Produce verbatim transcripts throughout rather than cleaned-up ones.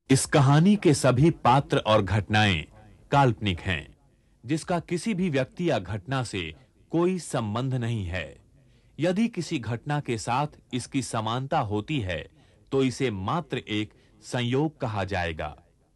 इस कहानी के सभी पात्र और घटनाएं काल्पनिक हैं, जिसका किसी भी व्यक्ति या घटना से कोई संबंध नहीं है। यदि किसी घटना के साथ इसकी समानता होती है, तो इसे मात्र एक संयोग कहा जाएगा।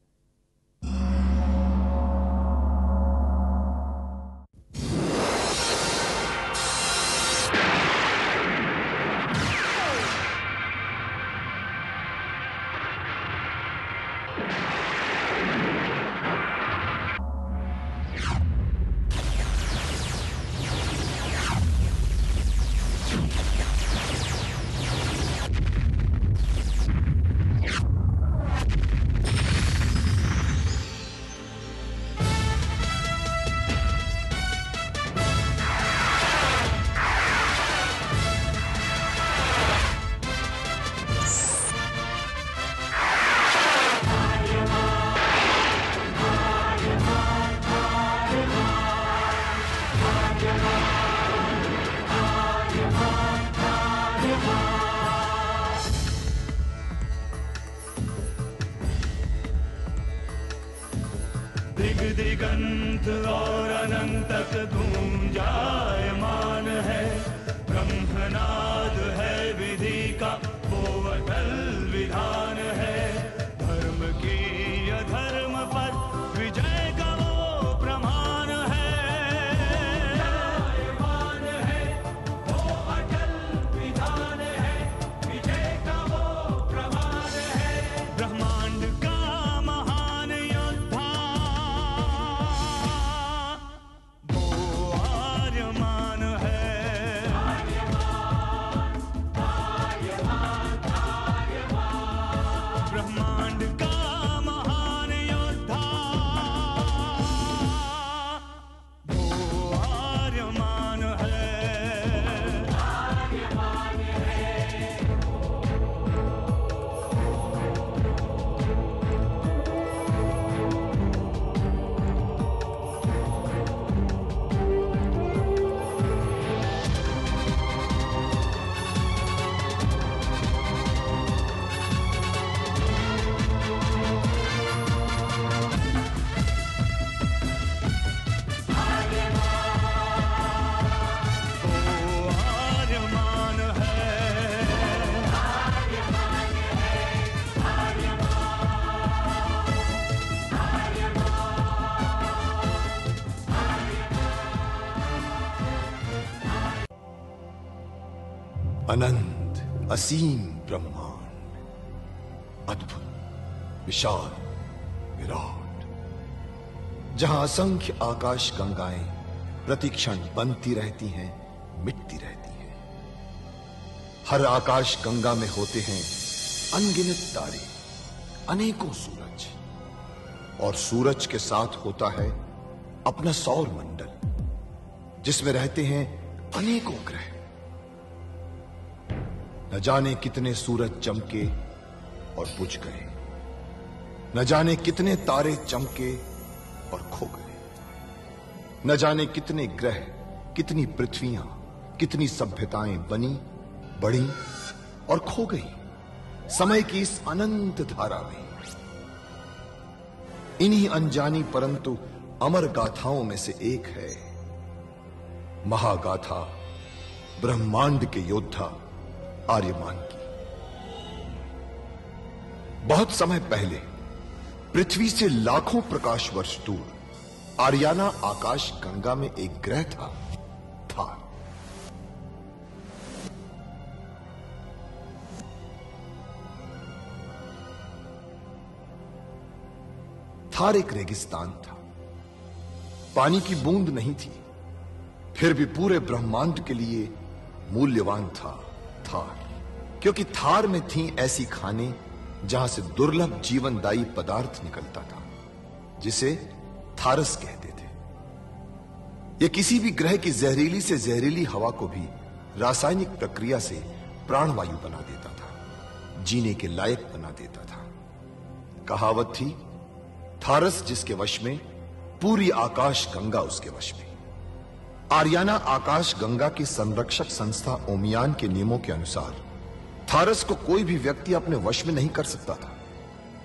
दिग दिगंत और अनंत तक गूंजायमान है, ब्रह्मनाद है विधि का वो अटल विधान है। धर्म की अधर्म पर विजय का वो प्रमाण है, जायमान है वो अटल विधान है, विजय का वो प्रमाण है। ब्रह्मांड का महान योद्धा आर्यमान है, ब्रह्मांड का महान योद्धा वो आर्यमान है। आर्यमान है, अनंत असीम ब्रह्मांड, अद्भुत विशाल विराट, जहां असंख्य आकाश गंगाएं प्रतिक्षण बनती रहती हैं, मिटती रहती हैं। हर आकाश गंगा में होते हैं अनगिनत तारे, अनेकों सूरज, और सूरज के साथ होता है अपना सौर मंडल, जिसमें रहते हैं अनेकों ग्रह। न जाने कितने सूरज चमके और बुझ गए, न जाने कितने तारे चमके और खो गए, न जाने कितने ग्रह, कितनी पृथ्वियां, कितनी सभ्यताएं बनी, बढ़ी और खो गई समय की इस अनंत धारा में। इन्हीं अनजानी परंतु अमर गाथाओं में से एक है महागाथा ब्रह्मांड के योद्धा आर्यमान की। बहुत समय पहले पृथ्वी से लाखों प्रकाश वर्ष दूर आर्याना आकाश गंगा में एक ग्रह था, थार। थार एक रेगिस्तान था, पानी की बूंद नहीं थी, फिर भी पूरे ब्रह्मांड के लिए मूल्यवान था थार, क्योंकि थार में थी ऐसी खाने जहां से दुर्लभ जीवनदायी पदार्थ निकलता था, जिसे थारस कहते थे। यह किसी भी ग्रह की जहरीली से जहरीली हवा को भी रासायनिक प्रक्रिया से प्राणवायु बना देता था, जीने के लायक बना देता था। कहावत थी, थारस जिसके वश में, पूरी आकाश गंगा उसके वश में। आर्याना आकाश गंगा की संरक्षक संस्था ओमियान के नियमों के अनुसार थारस को कोई भी व्यक्ति अपने वश में नहीं कर सकता था।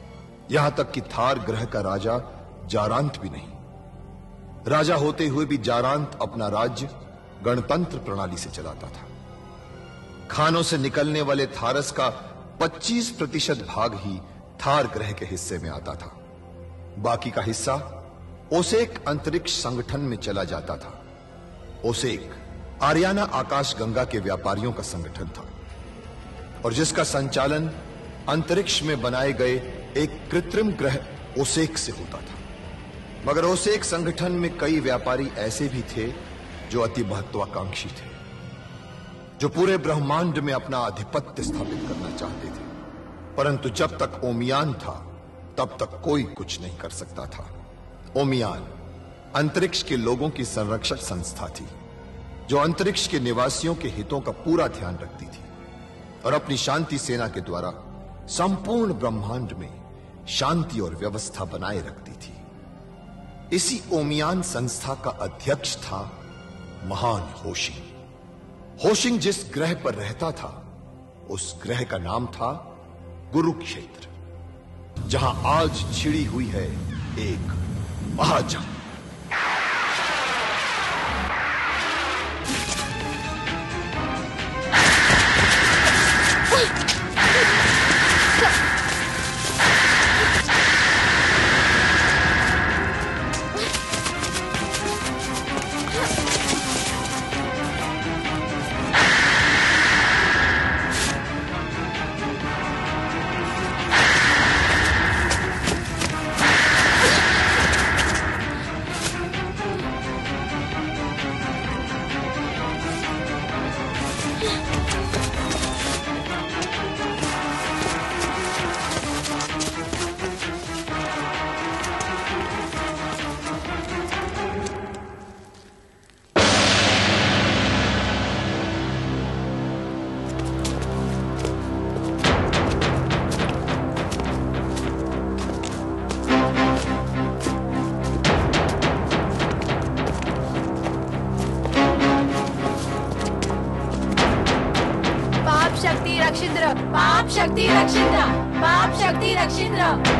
यहां तक कि थार ग्रह का राजा जारांत भी नहीं। राजा होते हुए भी जारांत अपना राज्य गणतंत्र प्रणाली से चलाता था। खानों से निकलने वाले थारस का पच्चीस प्रतिशत भाग ही थार ग्रह के हिस्से में आता था। बाकी का हिस्सा ओसेक अंतरिक्ष संगठन में चला जाता था। ओसेक आरियाना आकाश गंगा के व्यापारियों का संगठन था और जिसका संचालन अंतरिक्ष में बनाए गए एक कृत्रिम ग्रह ओसेक से होता था। मगर ओसेक संगठन में कई व्यापारी ऐसे भी थे जो अति महत्वाकांक्षी थे, जो पूरे ब्रह्मांड में अपना आधिपत्य स्थापित करना चाहते थे। परंतु जब तक ओमियान था तब तक कोई कुछ नहीं कर सकता था। ओमियान अंतरिक्ष के लोगों की संरक्षक संस्था थी जो अंतरिक्ष के निवासियों के हितों का पूरा ध्यान रखती थी और अपनी शांति सेना के द्वारा संपूर्ण ब्रह्मांड में शांति और व्यवस्था बनाए रखती थी। इसी ओमियान संस्था का अध्यक्ष था महान होशिंग। होशिंग जिस ग्रह पर रहता था उस ग्रह का नाम था कुरुक्षेत्र, जहां आज छिड़ी हुई है एक महाजंग। रक्षिंद्र, पाप शक्ति रक्षिंद्र, पाप शक्ति रक्षिंद्र।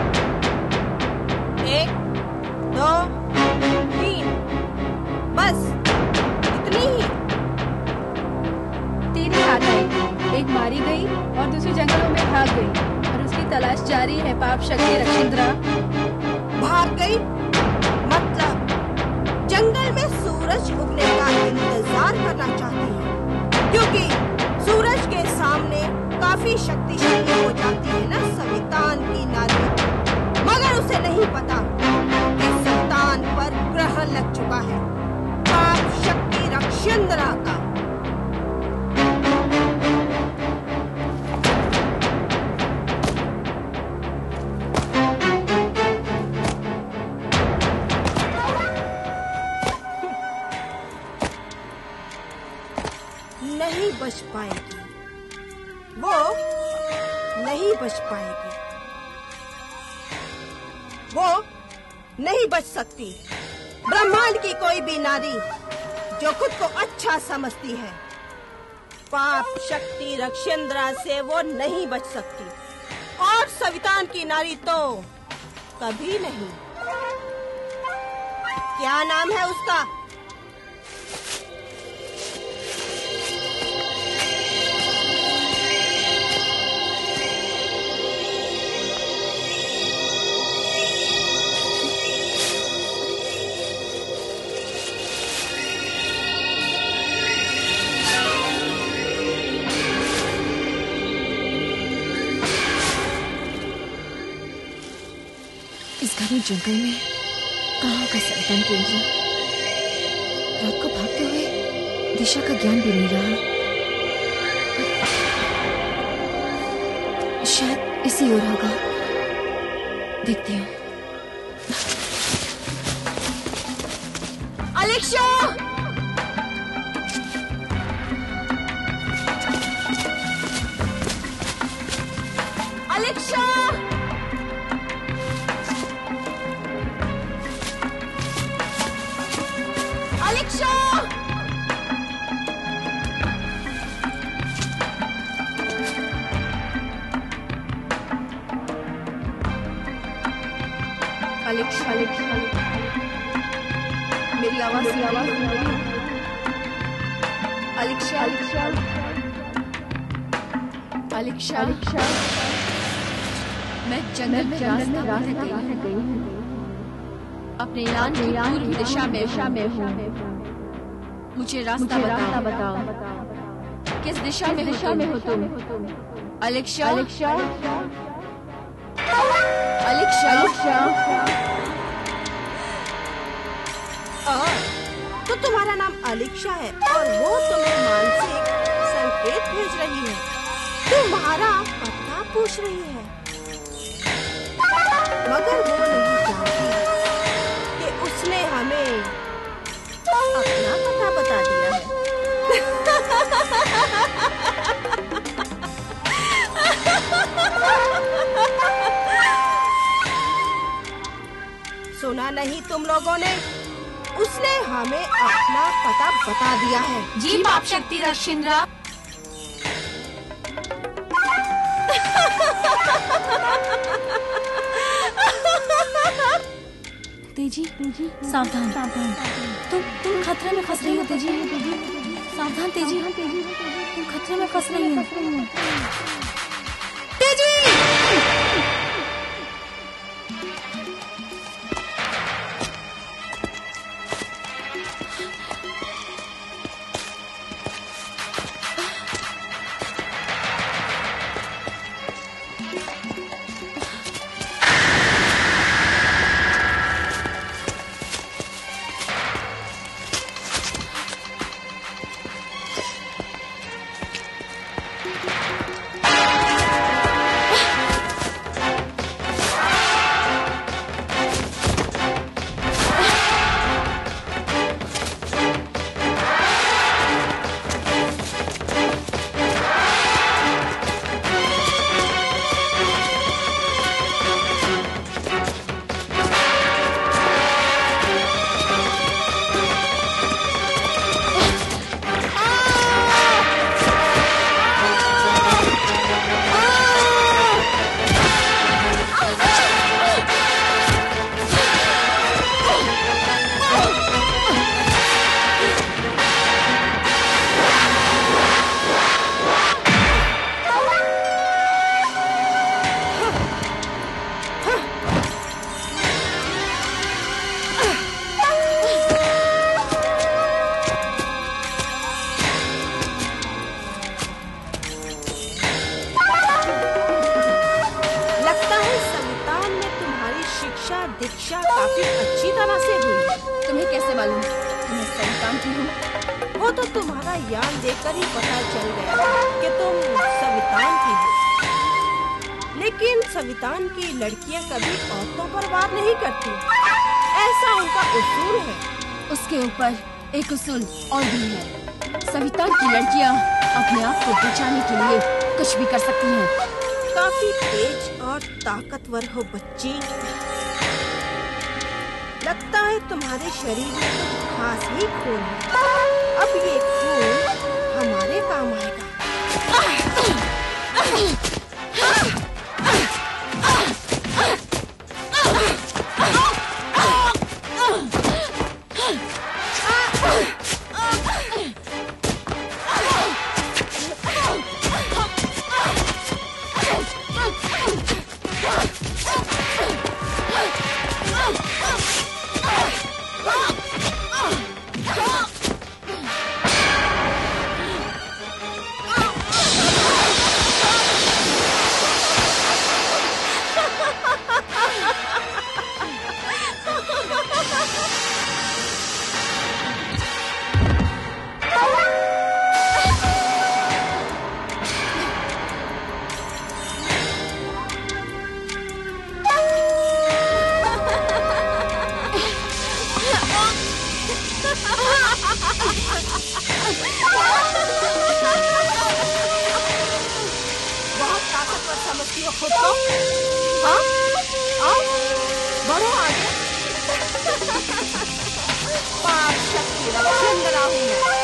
एक, दो, तीन, बस इतनी ही। तीन हाथ आई, एक मारी गई और दूसरी जंगलों में भाग गई और उसकी तलाश जारी है। पाप शक्ति रक्षिंद्र। भाग गई मतलब जंगल में सूरज उगने का इंतजार करना चाहती है, क्योंकि सूरज के सामने काफी शक्तिशाली हो जाती है ना सवितान की नारी। मगर उसे नहीं पता कि सवितान पर ग्रहण लग चुका है पाप शक्ति रक्षिंद्रा का। नहीं बच पाएगी, वो नहीं बच पाएगी, वो नहीं बच सकती। ब्रह्मांड की कोई भी नारी जो खुद को अच्छा समझती है, पाप शक्ति रक्षिंद्रा से वो नहीं बच सकती। और सवितान की नारी तो कभी नहीं। क्या नाम है उसका? इस घने जंगल में कहाँ का सवितान केंद्र? रात को भागते हुए दिशा का ज्ञान भी नहीं रहा। शायद इसी ओर होगा, देखते हैं। अलेक्शा! अलेक्शा! अलेक्शा! अलेक्शा, मेरी आवाज मेरी आवाज अलेक्शा, अलेक्शा, अलेक्शा, अलेक्शा, मैं जंगल में रास्ता भटक गई हूँ। अपने यान की पूर्व दिशा में दिशा में हूँ। मुझे रास्ता रास्ता बताओ। किस दिशा में दिशा में हो तुम? अलेक्शा, अलेक्शा, अलेक्शा, अलेक्शा। तो तुम्हारा नाम अलेक्शा है और वो तुम्हें मानसिक संकेत भेज रही है, तुम्हारा पता पूछ रही है, मगर वो नहीं जानती कि उसने हमें अपना पता बता दिया है। सुना नहीं तुम लोगों ने? उसने हमें अपना पता बता दिया है। जी बाप शक्ति रशिंद्रा। तेजी, तेजी, सावधान, सावधान। तुम तुम खतरे में फंस रही हो तेजी। सावधान तेजी, तुम खतरे में फंस रही हो। तेजी! दीक्षा काफी अच्छी तरह से हुई। तुम्हें कैसे मालूम मैं संतान की हूँ? वो तो तुम्हारा यान देखकर ही पता चल गया कि तुम सवितान की हो। लेकिन सवितान की लड़कियाँ कभी औरतों पर वार नहीं करती, ऐसा उनका उसूल है। उसके ऊपर एक उसूल और भी है। सवितान की लड़कियाँ अपने आप को बचाने के लिए कुछ भी कर सकती हैं। काफी तेज और ताकतवर हो बच्ची। लगता है तुम्हारे शरीर में कुछ खास ही खून है। अब ये खून हमारे काम आएगा। बहुत ताकतवर समझती हो खुद को? हाँ? आओ, बढ़ो आगे। पाप शक्ति रक्षिंद्रा हूँ मैं।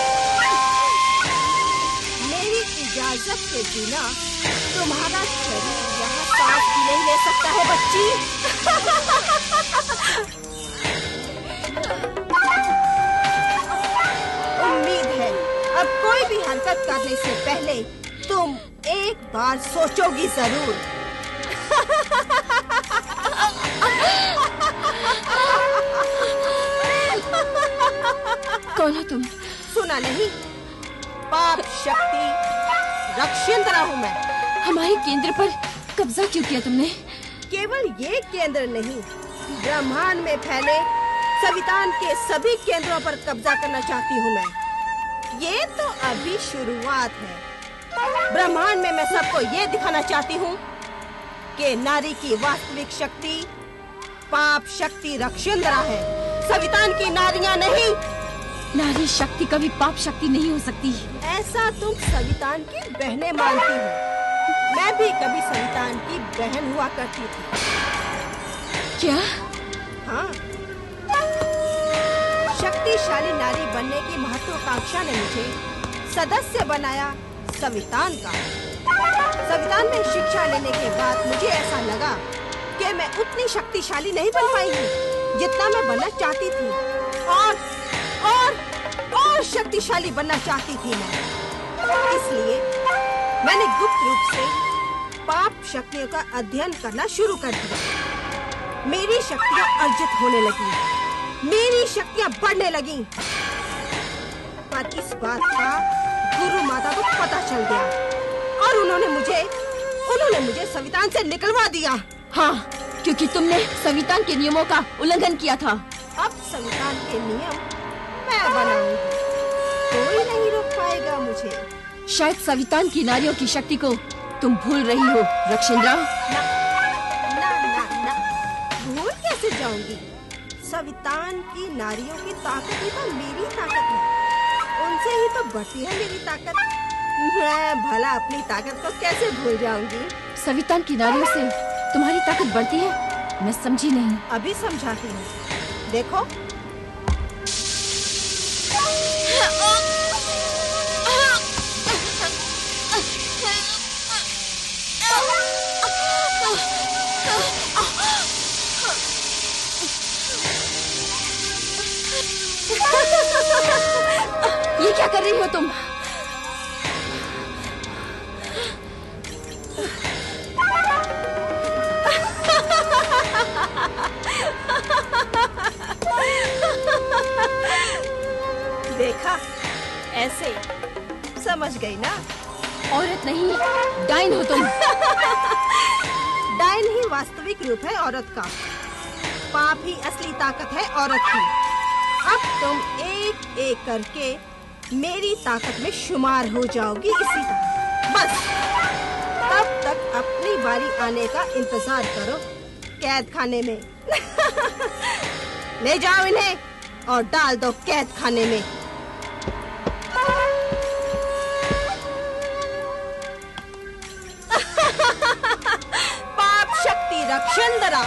मेरी इजाजत के बिना तुम्हारा शरीर यहाँ सांस भी नहीं ले सकता है बच्ची। बार सोचोगी जरूर। कौन हो तुम? सुना नहीं? पाप शक्ति रक्षिंद्रा हूँ मैं। हमारे केंद्र पर कब्जा क्यों किया तुमने? केवल ये केंद्र नहीं, ब्रह्मांड में फैले सवितान के सभी केंद्रों पर कब्जा करना चाहती हूँ मैं। ये तो अभी शुरुआत है। ब्रह्मांड में मैं सबको ये दिखाना चाहती हूँ कि नारी की वास्तविक शक्ति पाप शक्ति रक्षिंद्रा है, सवितान की नारियाँ नहीं। नारी शक्ति कभी पाप शक्ति नहीं हो सकती। ऐसा तुम सवितान की बहनें मानती हो। मैं भी कभी सवितान की बहन हुआ करती थी। क्या? हाँ, शक्तिशाली नारी बनने की महत्वाकांक्षा ने मुझे सदस्य बनाया सवितान का। सवितान में शिक्षा लेने के बाद मुझे ऐसा लगा कि मैं उतनी शक्तिशाली नहीं बन पाई जितना मैं बनना चाहती थी, और और और शक्तिशाली बनना चाहती थी मैं। इसलिए मैंने गुप्त रूप से पाप शक्तियों का अध्ययन करना शुरू कर दिया। मेरी शक्तियाँ अर्जित होने लगी, मेरी शक्तियाँ बढ़ने लगी। पर इस बात का गुरु माता को पता चल गया और उन्होंने मुझे उन्होंने मुझे सवितान से निकलवा दिया। हाँ, क्योंकि तुमने सवितान के नियमों का उल्लंघन किया था। अब सवितान के नियम मैं बनाऊंगी, कोई नहीं रोक पाएगा मुझे। शायद सवितान की नारियों की शक्ति को तुम भूल रही हो रक्षिंद्रा। ना, ना ना ना भूल कैसे जाऊंगी? सवितान की नारियों की ताकत ही तो मेरी ताकत है, उनसे ही तो बढ़ती है मेरी ताकत। मैं भला अपनी ताकत को कैसे भूल जाऊंगी? सवितान की नारियों से तुम्हारी ताकत बढ़ती है? मैं समझी नहीं। अभी समझाती हूँ, देखो। ये क्या कर रही हो तुम? देखा, ऐसे समझ गई ना? औरत नहीं, डाइन हो तुम। डाइन ही वास्तविक रूप है औरत का, पाप ही असली ताकत है औरत की। अब तुम एक एक करके मेरी ताकत में शुमार हो जाओगी इसी तरह। बस तब तक अपनी बारी आने का इंतजार करो कैद खाने में। ले जाओ इन्हें और डाल दो कैद खाने में। पाप शक्ति रक्षिंद्रा।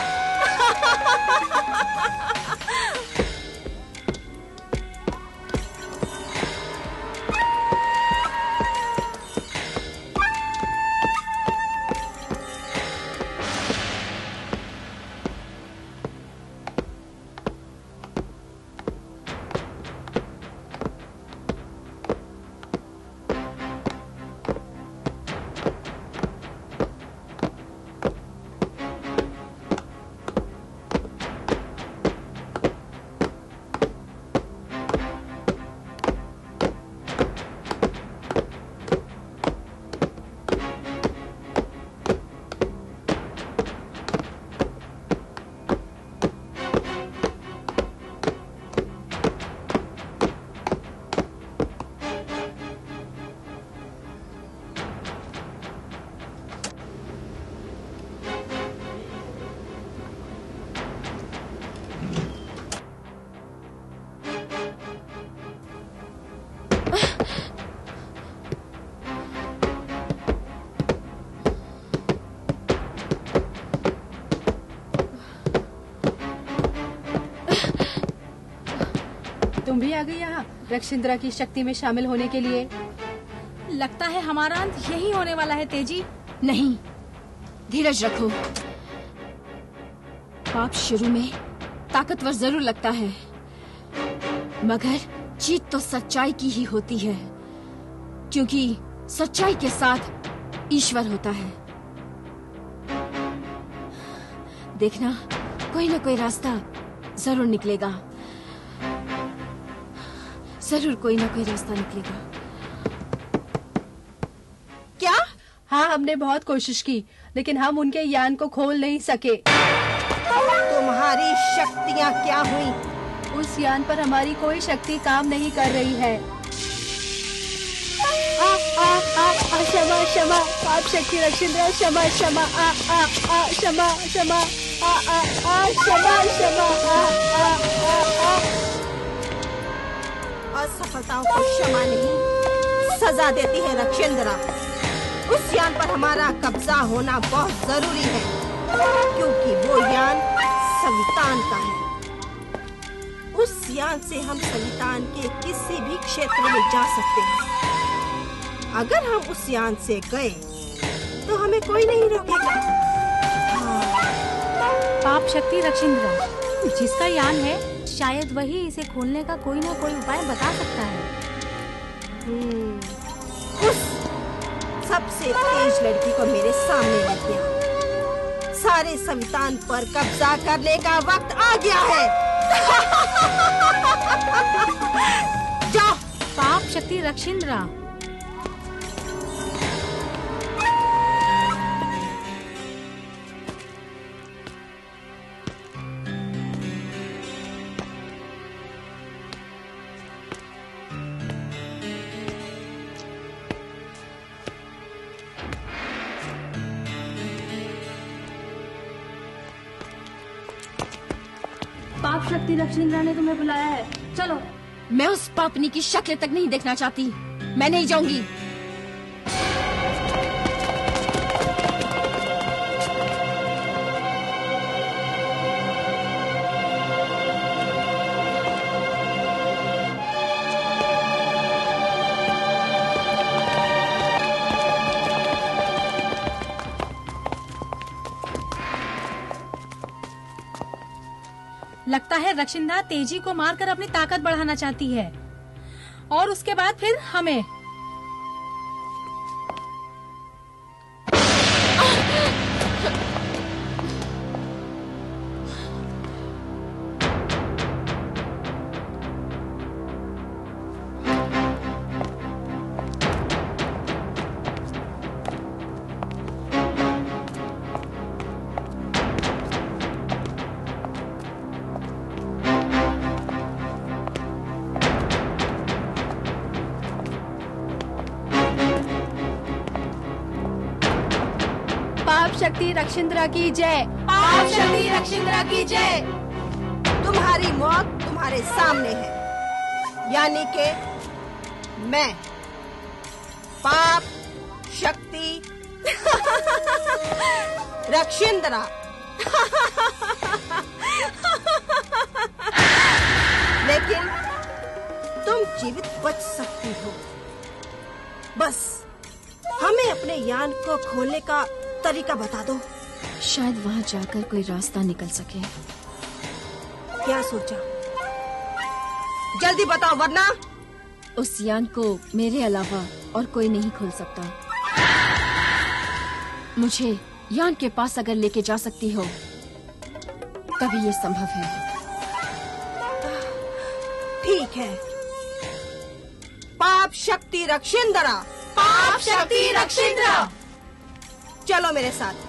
तुम भी आ गई यहाँ रक्षिंद्रा की शक्ति में शामिल होने के लिए। लगता है हमारा अंत यही होने वाला है तेजी। नहीं, धीरज रखो। पाप शुरू में ताकतवर जरूर लगता है, मगर जीत तो सच्चाई की ही होती है, क्योंकि सच्चाई के साथ ईश्वर होता है। देखना, कोई ना कोई रास्ता जरूर निकलेगा, जरूर कोई ना कोई रास्ता निकलेगा। क्या? हाँ, हमने बहुत कोशिश की, लेकिन हम उनके यान को खोल नहीं सके। तुम्हारी शक्तियाँ क्या हुई? उस यान पर हमारी कोई शक्ति काम नहीं कर रही है। आ, आ, आ, आ, क्षमा क्षमा, पाप शक्ति रक्षिंद्रा, क्षमा क्षमा, आ आ आ क्षमा क्षमा, आ आ आ क्षमा क्षमा, आ आ आ आ। असफलताओं को क्षमा नहीं, सजा देती है रक्षिंद्रा। उस यान पर हमारा कब्जा होना बहुत जरूरी है, क्योंकि वो यान सवितान का है। उस यान से हम सवितान के किसी भी क्षेत्र में जा सकते हैं। अगर हम उस यान से गए तो हमें कोई नहीं रोकेगा। पाप शक्ति रक्षिंद्रा, जिसका यान है, शायद वही इसे खोलने का कोई ना कोई उपाय बता सकता है। हम्म, उस सबसे तेज लड़की को मेरे सामने लेके आओ। सारे सवितान पर कब्जा करने का वक्त आ गया है। जाओ। पाप शक्ति रक्षिंद्रा, पाप शक्ति रक्षिंद्रा ने तुम्हें बुलाया है, चलो। मैं उस पापनी की शक्ल तक नहीं देखना चाहती। मैं नहीं जाऊंगी। लगता है रक्षिंद्रा तेजी को मारकर अपनी ताकत बढ़ाना चाहती है, और उसके बाद फिर हमें। पाप शक्ति रक्षिंद्रा की जय। पाप शक्ति रक्षिंद्रा की जय। तुम्हारी मौत तुम्हारे सामने है, यानी के मैं पाप शक्ति रक्षिंद्रा। लेकिन तुम जीवित बच सकती हो। बस हमें अपने यान को खोलने का तरीका बता दो। शायद वहाँ जाकर कोई रास्ता निकल सके। क्या सोचा? जल्दी बताओ, वरना उस यान को मेरे अलावा और कोई नहीं खोल सकता। मुझे यान के पास अगर लेके जा सकती हो तभी ये संभव है। ठीक है। पाप शक्ति रक्षिंद्रा, पाप शक्ति रक्षिंद्रा, चलो मेरे साथ।